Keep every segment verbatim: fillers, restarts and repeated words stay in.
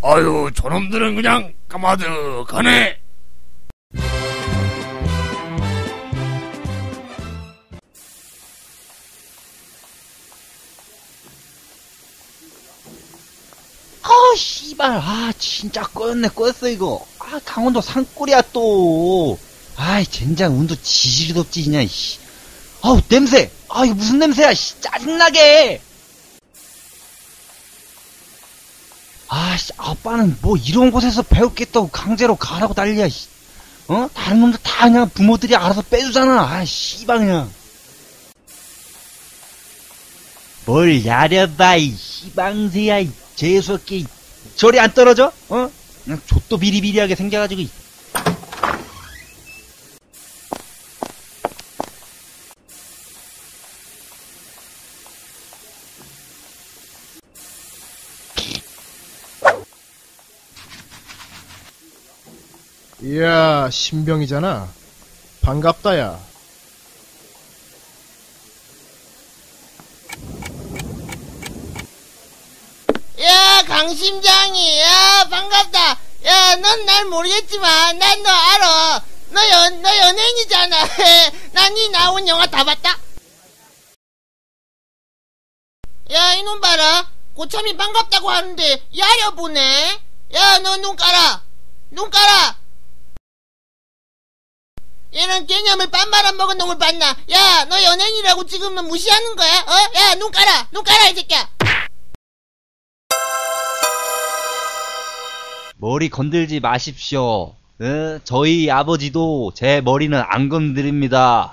아유, 저놈들은 그냥 까마득하네. 아, 씨발. 아, 진짜 꼬였네, 꼬였어, 이거. 아, 강원도 산골이야, 또. 아이, 젠장, 운도 지지리도 없지, 그냥, 씨. 아우, 냄새! 아, 이거 무슨 냄새야, 씨. 짜증나게! 아, 씨, 아빠는 뭐 이런 곳에서 배웠겠다고 강제로 가라고 난리야, 씨. 어? 다른 놈들 다 그냥 부모들이 알아서 빼주잖아. 아, 씨발, 그냥. 뭘 야려봐, 이 씨방새야, 이 재수없게. 저리 안 떨어져? 어? 그냥 족도 비리비리하게 생겨가지고. 이야, 신병이잖아. 반갑다, 야. 야, 강심장이, 야, 반갑다. 야, 넌 날 모르겠지만, 난 너 알아. 너 연, 너 연예인이잖아. 난 니 나온 영화 다 봤다. 야, 이놈 봐라. 고참이 반갑다고 하는데, 야려보네. 야, 너 눈 깔아. 눈 깔아. 얘는 개념을 빤 말아먹은 놈을 봤나? 야, 너 연예인이라고 지금은 무시하는 거야? 어? 야, 눈 깔아. 눈 깔아, 이 새끼야. 머리 건들지 마십시오. 어? 저희 아버지도 제 머리는 안 건드립니다.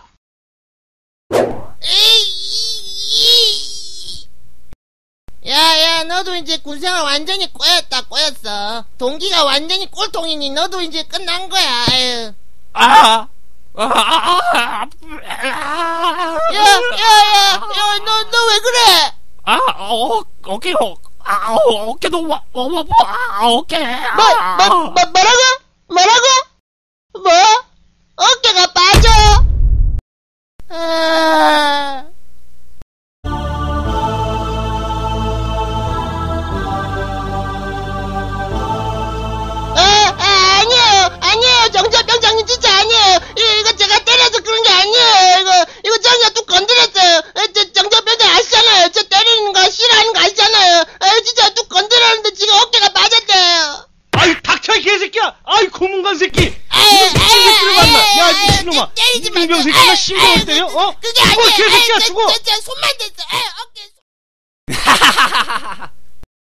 야, 야, 너도 이제 군생활 완전히 꼬였다, 꼬였어. 동기가 완전히 꼴통이니 너도 이제 끝난 거야. 아유. 아! 아! 아! 야, 야, 야, 야, 너, 너 왜 그래? 아! 어, 어깨, 어, 아, 어, 어깨도, 와, 와, 와, 아, 어깨. 뭐, 뭐, 뭐, 뭐라고? 뭐라고? 뭐? 어깨가 빠져? 아... 아, 아, 아니에요, 아니에요, 정전병장님 진짜 아니에요. 이거 제가 때려서 그런 게 아니에요. 이거, 이거 정작 뚝 건드렸어요. 저 정전병장 아시잖아요. 저 때리는 거 싫어하는 거 아시잖아요. 아, 진짜 뚝 건드렸는데 지금 어깨가 빠졌대요. 아이, 닥쳐, 이 개새끼야! 아이, 고문관 새끼! 아유, 이거 미친 새끼를 아유, 만나! 야, 아유, 미친놈아! 때리지 마. 이등병 아유, 새끼가 아유, 신병을 때려? 어? 그게 죽어, 아니에요. 개새끼야, 아유, 죽어! 저, 저, 저 손만 댔어. 아유, 어깨.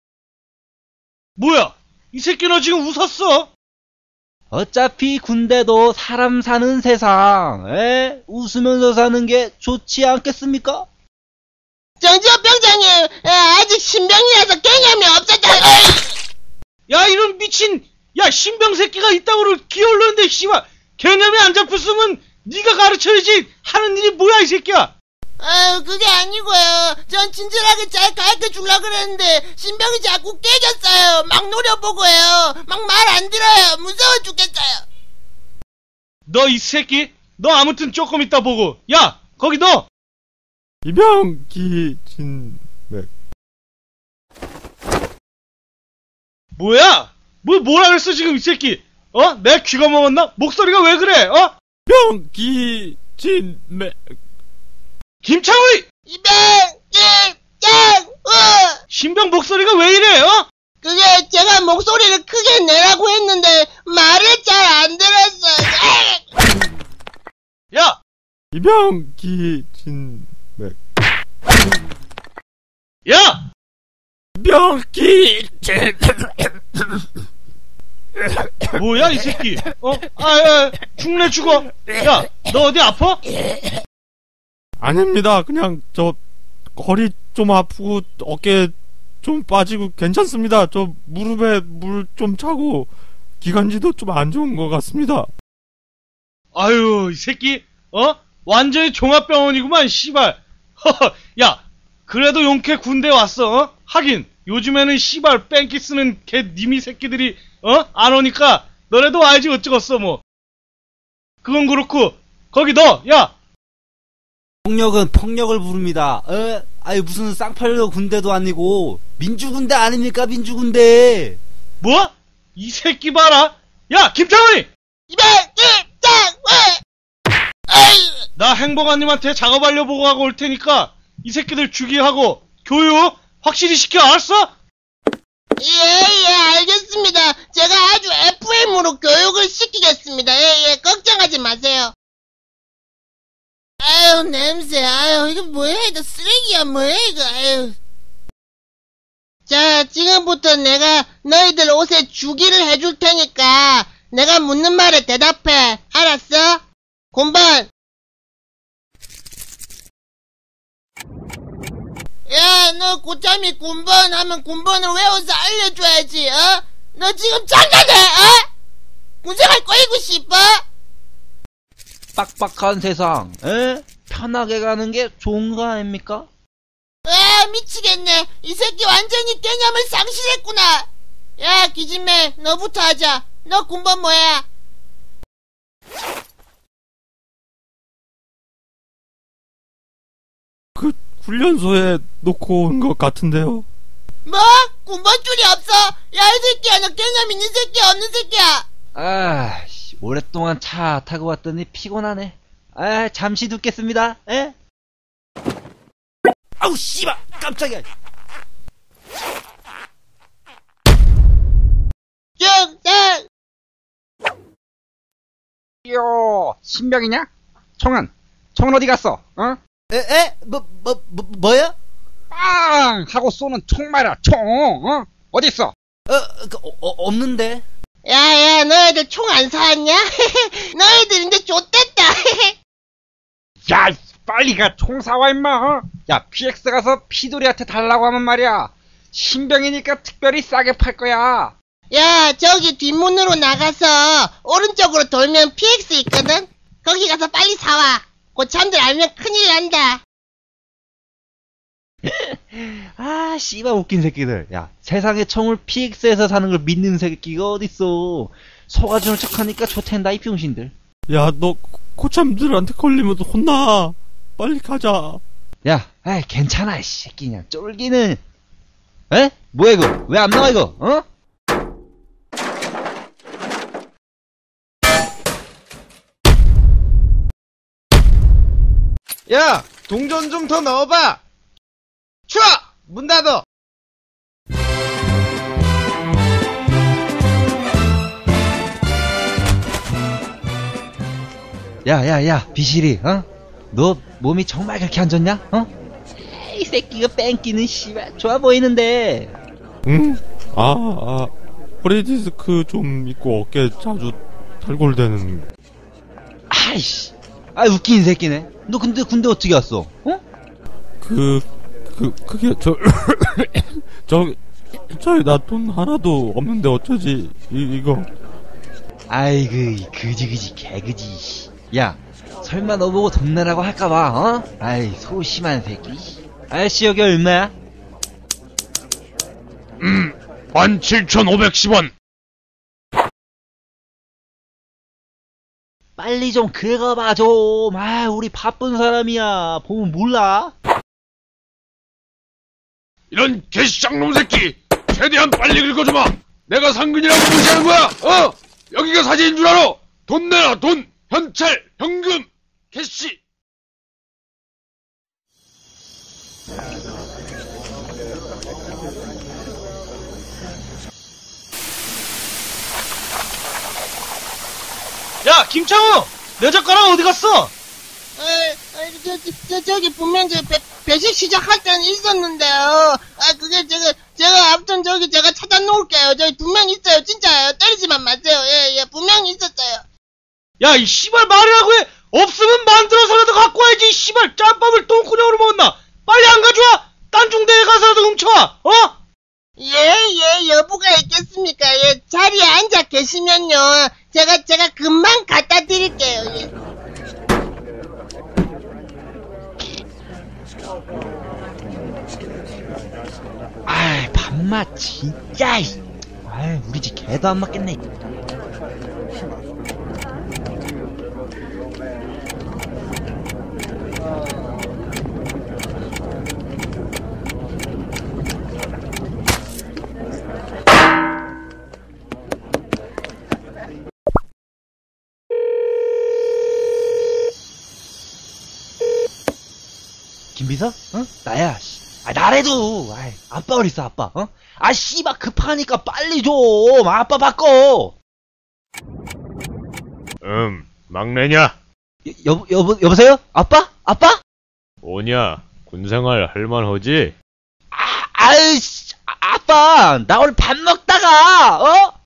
뭐야? 이 새끼 너 지금 웃었어? 어차피 군대도 사람 사는 세상, 에? 웃으면서 사는 게 좋지 않겠습니까? 정지호병장님, 아직 신병이라서 개념이 없었잖아요. 야, 이런 미친, 야, 신병 새끼가 이따구로 기어올르는데, 씨발, 개념이 안 잡혔으면 네가 가르쳐야지. 하는 일이 뭐야, 이 새끼야? 아유, 그게 아니고요. 전 친절하게 잘 가르쳐 주려고 그랬는데 신병이 자꾸 깨졌어요. 막 노려보고요. 막 말 안 들어요. 무서워 죽겠어요. 너 이 새끼, 너 아무튼 조금 이따 보고. 야, 거기 너! 이병기진맥. 뭐야? 뭐, 뭐라 그랬어, 지금 이 새끼? 어? 내 귀가 먹었나? 목소리가 왜 그래, 어? 병기진맥. 김창우이! 이병, 일, 짱, 우! 신병 목소리가 왜 이래, 어? 그게 제가 목소리를 크게 내라고 했는데 말을 잘 안 들었어요. 야! 이병기진맥. 야! 병기진. 뭐야, 이 새끼? 어? 아, 야, 죽네, 죽어. 야, 너 어디 아파? 아닙니다. 그냥 저 허리 좀 아프고 어깨 좀 빠지고 괜찮습니다. 저 무릎에 물 좀 차고 기관지도 좀 안 좋은 것 같습니다. 아유, 이 새끼, 어? 완전히 종합병원이구만, 씨발. 허허, 야, 그래도 용케 군대 왔어, 어? 하긴, 요즘에는 씨발 뺑기 쓰는 개 니미 새끼들이, 어? 안 오니까, 너네도 알지 어쩌겠어, 뭐. 그건 그렇고, 거기 너, 야! 폭력은 폭력을 부릅니다. 에? 아니 무슨 쌍팔려 군대도 아니고 민주군대 아닙니까 민주군대. 뭐? 이 새끼 봐라. 야, 김창훈이! 김장훈! 아이, 나 행복아님한테 작업 알려 보고하고 올 테니까 이 새끼들 주기하고 교육 확실히 시켜, 알았어? 예, 예, 알겠습니다. 제가 아주 에프엠으로 교육을 시키겠습니다. 예, 예, 걱정하지 마세요. 아유, 냄새, 아유, 이거 뭐야, 이거 쓰레기야, 뭐야, 이거, 아유. 자, 지금부터 내가 너희들 옷에 주기를 해줄 테니까 내가 묻는 말에 대답해. 알았어? 곰번. 야, 너 고참이 곰번 하면 곰번을 외워서 알려줘야지, 어? 너 지금 장난해, 어? 군생활 꼬이고 싶어? 빡빡한 세상, 에? 편하게 가는 게 좋은 거 아닙니까? 아, 미치겠네. 이 새끼 완전히 개념을 상실했구나. 야, 기진매, 너부터 하자. 너 군번 뭐야? 그 훈련소에 놓고 온 것 같은데요. 뭐? 군번 줄이 없어? 야, 이 새끼야, 너 개념 있는 새끼야, 없는 새끼야? 아, 씨, 오랫동안 차 타고 왔더니 피곤하네. 아, 잠시 눕겠습니다. 에? 아우, 씨발! 깜짝이야! 중상! 요, 신병이냐? 총은? 총은 어디 갔어? 어? 에? 에? 뭐, 뭐, 뭐, 뭐야? 빵! 하고 쏘는 총 말이야, 총! 어? 어디 있어? 어, 그, 어, 어, 없는데? 야, 야, 너희들 총 안 사왔냐? 너희들 이제 좆됐다. 야, 빨리 가, 총 사와, 임마, 어? 야, 피엑스 가서 피돌이한테 달라고 하면 말이야. 신병이니까 특별히 싸게 팔 거야. 야, 저기 뒷문으로 나가서 오른쪽으로 돌면 피엑스 있거든? 거기 가서 빨리 사와. 고참들 알면 큰일 난다. 아, 씨발 웃긴 새끼들. 야, 세상에 총을 피엑스에서 사는 걸 믿는 새끼가 어딨어. 속아주는 척하니까 좋텐다, 이 병신들. 야, 너 고참들한테 걸리면 혼나. 빨리 가자. 야, 아이, 괜찮아, 이 새끼. 그냥 쫄기는. 에? 뭐야, 이거? 왜 안 나와, 이거? 어? 야, 동전 좀 더 넣어봐. 추워! 문 닫어. 야, 야, 야, 비실이, 어? 너 몸이 정말 그렇게 안 좋냐? 어? 이 새끼가 뺑기는 씨발 좋아 보이는데. 응? 아, 아, 허리 디스크 좀 있고 어깨 자주 탈골되는. 아이씨, 아 웃긴 새끼네. 너 근데 군대 어떻게 왔어? 어? 그, 그, 그게, 저, 저, 저희 나 돈 하나도 없는데 어쩌지, 이, 이거. 아이고, 이 그지그지 개그지. 야, 설마 너 보고 돈 내라고 할까봐, 어? 아이, 소심한 새끼. 아저씨, 여기 얼마야? 음, 만 칠천오백십 원. 빨리 좀 긁어봐, 좀. 아, 우리 바쁜 사람이야. 보면 몰라? 이런 개시장놈 새끼! 최대한 빨리 긁어줘봐! 내가 상근이라고 무시하는 거야! 어! 여기가 사진인 줄 알아! 돈 내라, 돈! 현찰! 현금! 캐시! 야, 김창호! 내 젓가락 어디 갔어? 어, 어, 저, 저, 저, 저기 분명 저 배, 배식 시작할 때는 있었는데요. 아, 그게 제가, 제가 아무튼 저기 제가 찾아 놓을게요. 저기 분명 있어요. 진짜요. 때리지만 마세요. 예, 예, 분명히 있었어요. 야, 이 씨발 말이라고 해! 없으면 만들어서라도 갖고 와야지, 이 씨발! 짬밥을 똥구녕으로 먹었나! 빨리 안 가져와! 딴 중대에 가서라도 훔쳐와! 어? 예, 예, 여부가 있겠습니까? 예, 자리에 앉아 계시면요. 제가, 제가 금방 갖다 드릴게요. 예. 아이, 밥맛 진짜. 아이, 우리 집 개도 안 맞겠네. 김비서? 어? 나야. 씨. 아, 나래도. 아이, 아빠 어딨어, 아빠? 어? 아, 씨발, 급하니까 빨리 좀. 아빠 바꿔. 음, 막내냐? 여, 여보, 여보, 여보세요? 아빠? 아빠? 오냐? 군생활 할만하지? 아, 아유, 씨. 아, 아빠. 나 오늘 밥 먹다가, 어?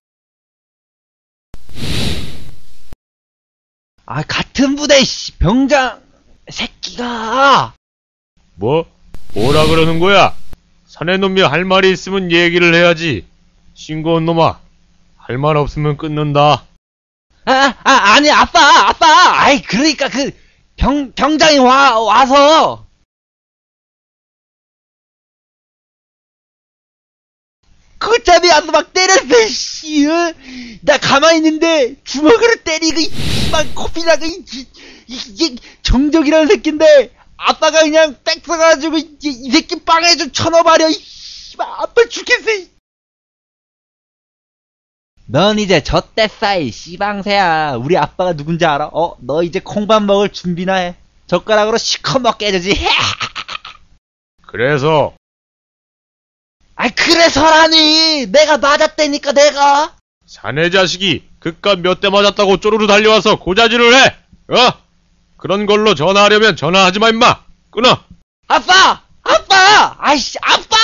아, 같은 부대, 씨. 병장, 새끼가. 뭐? 뭐라 그러는 거야? 사내 놈이 할 말이 있으면 얘기를 해야지. 신고한 놈아. 할 말 없으면 끊는다. 아, 아, 아니, 아빠, 아빠! 아이, 그러니까 그, 병, 병장이 와, 와서. 그짬이 와서 막 때렸어, 씨. 어? 나 가만히 있는데, 주먹으로 때리고, 이, 막, 코피나고, 이, 이, 이게, 정적이라는 새끼인데, 아빠가 그냥 빽 써가지고, 이, 이 새끼 빵에 좀 쳐넣어버려, 이, 씨발, 아빠 죽겠어, 이. 넌 이제 젖됐어, 이 씨방새야. 우리 아빠가 누군지 알아? 어? 너 이제 콩밥 먹을 준비나 해. 젓가락으로 시커 먹게 해주지. 그래서 아이, 그래서라니. 내가 맞았다니까, 내가. 사내 자식이 그깟 몇 대 맞았다고 쪼르르 달려와서 고자질을 해. 어? 그런 걸로 전화하려면 전화하지 마, 임마. 끊어. 아빠! 아빠! 아이씨, 아빠!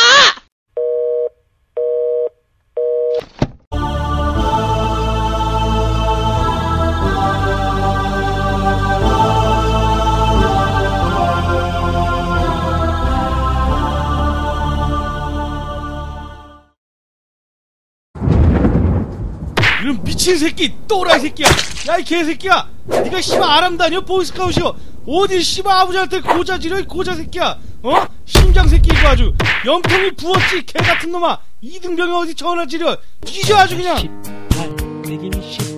이런 미친 새끼, 또라이 새끼야. 야, 이 개새끼야. 네가 씨발 아람다녀 보이스카웃이여. 어디 씨발 아버지한테 고자지려, 이 고자 새끼야. 어? 심장 새끼 이거 아주. 염통이 부었지, 개 같은 놈아. 이등병이 어디 전화 지려. 뒤져 아주 그냥. 십팔, 백이십